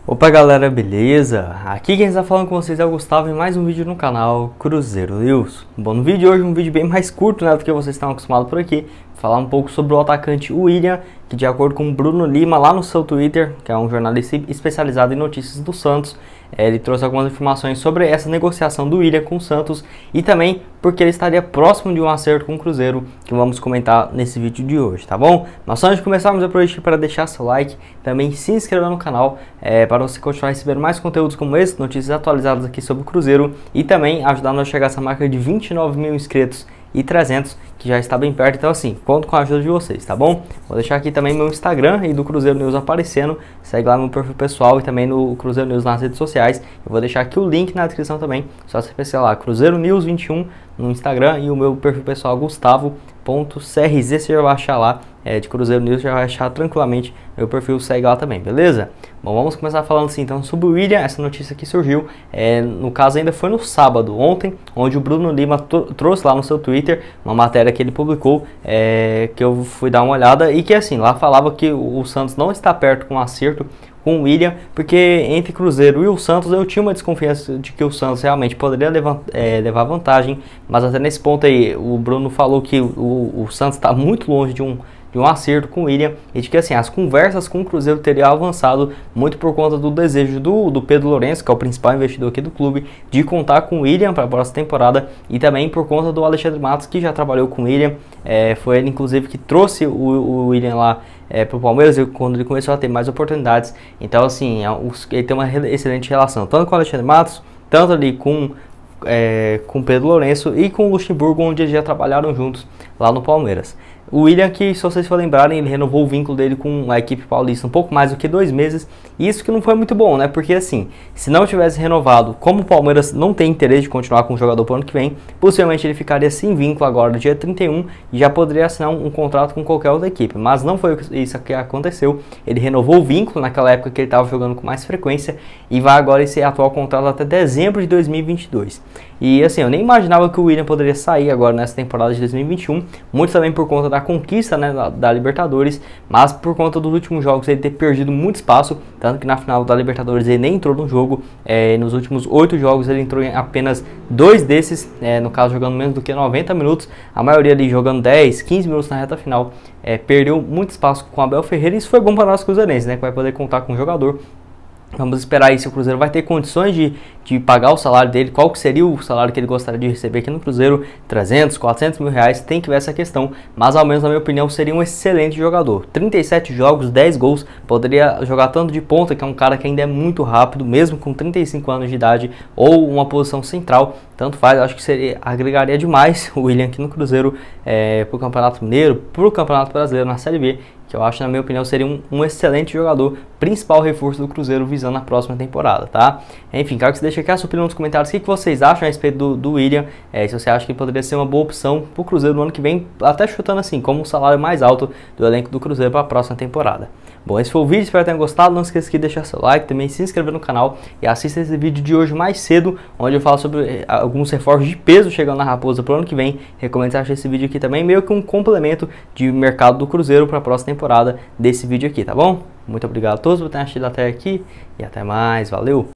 Opa galera, beleza? Aqui quem está falando com vocês é o Gustavo em mais um vídeo no canal Cruzeiro News. Bom, no vídeo de hoje um vídeo bem mais curto, né, do que vocês estão acostumados por aqui. Falar um pouco sobre o atacante William, que de acordo com o Bruno Lima lá no seu Twitter, que é um jornalista especializado em notícias do Santos, ele trouxe algumas informações sobre essa negociação do William com o Santos e também porque ele estaria próximo de um acerto com o Cruzeiro, que vamos comentar nesse vídeo de hoje, tá bom? Mas antes de começarmos, aproveite para deixar seu like, também se inscrever no canal, para você continuar recebendo mais conteúdos como esse, notícias atualizadas aqui sobre o Cruzeiro e também ajudar nós a chegar a essa marca de 29 mil inscritos e 300, que já está bem perto, então assim, conto com a ajuda de vocês, tá bom? Vou deixar aqui também meu Instagram e do Cruzeiro News aparecendo, segue lá no meu perfil pessoal e também no Cruzeiro News nas redes sociais, eu vou deixar aqui o link na descrição também, só você pesquisar lá, Cruzeiro News 21 no Instagram e o meu perfil pessoal Gustavo.crz, você já vai achar lá, de Cruzeiro News, já vai achar tranquilamente meu perfil, segue lá também, beleza? Bom, vamos começar falando assim, então, sobre o William. Essa notícia que surgiu, no caso ainda foi no sábado, ontem, onde o Bruno Lima trouxe lá no seu Twitter uma matéria que ele publicou, que eu fui dar uma olhada e que assim, lá falava que o Santos não está perto com um acerto com o William, porque entre Cruzeiro e o Santos eu tinha uma desconfiança de que o Santos realmente poderia levar vantagem, mas até nesse ponto aí o Bruno falou que o Santos está muito longe de um acerto com o William e de que assim, as conversas com o Cruzeiro teriam avançado muito por conta do desejo do Pedro Lourenço, que é o principal investidor aqui do clube, de contar com o William para a próxima temporada e também por conta do Alexandre Matos, que já trabalhou com o William, foi ele inclusive que trouxe o William lá para o Palmeiras quando ele começou a ter mais oportunidades. Então assim, ele tem uma excelente relação tanto com o Alexandre Matos, tanto ali com Pedro Lourenço e com o Luxemburgo, onde eles já trabalharam juntos lá no Palmeiras. O William, que se vocês for lembrarem, ele renovou o vínculo dele com a equipe paulista um pouco mais do que 2 meses, e isso que não foi muito bom, né? Porque assim, se não tivesse renovado, como o Palmeiras não tem interesse de continuar com o jogador para o ano que vem, possivelmente ele ficaria sem vínculo agora no dia 31 e já poderia assinar um contrato com qualquer outra equipe, mas não foi isso que aconteceu. Ele renovou o vínculo naquela época que ele estava jogando com mais frequência e vai agora esse atual contrato até dezembro de 2022. E assim, eu nem imaginava que o William poderia sair agora nessa temporada de 2021, muito também por conta da conquista, né, da Libertadores, mas por conta dos últimos jogos ele ter perdido muito espaço, tanto que na final da Libertadores ele nem entrou no jogo, nos últimos 8 jogos ele entrou em apenas 2 desses, no caso jogando menos do que 90 minutos, a maioria ali jogando 10, 15 minutos na reta final, perdeu muito espaço com o Abel Ferreira e isso foi bom para nós cruzeirenses, né, que vai poder contar com o jogador. Vamos esperar aí se o Cruzeiro vai ter condições de pagar o salário dele, qual que seria o salário que ele gostaria de receber aqui no Cruzeiro, 300, 400 mil reais, tem que ver essa questão, mas ao menos na minha opinião seria um excelente jogador. 37 jogos, 10 gols, poderia jogar tanto de ponta, que é um cara que ainda é muito rápido, mesmo com 35 anos de idade, ou uma posição central, tanto faz, acho que agregaria demais o William aqui no Cruzeiro, para o Campeonato Mineiro, para o Campeonato Brasileiro na Série B, que eu acho, na minha opinião, seria um excelente jogador, principal reforço do Cruzeiro visando a próxima temporada, tá? Enfim, quero que você deixe aqui a sua opinião nos comentários, o que vocês acham a respeito do William, se você acha que ele poderia ser uma boa opção para o Cruzeiro no ano que vem, até chutando assim, como o salário mais alto do elenco do Cruzeiro para a próxima temporada. Bom, esse foi o vídeo, espero que tenham gostado, não esqueça de deixar seu like, também se inscrever no canal e assista esse vídeo de hoje mais cedo, onde eu falo sobre alguns reforços de peso chegando na Raposa para o ano que vem. Recomendo você achar esse vídeo aqui também, meio que um complemento de mercado do Cruzeiro para a próxima temporada desse vídeo aqui, tá bom? Muito obrigado a todos por terem assistido até aqui e até mais, valeu!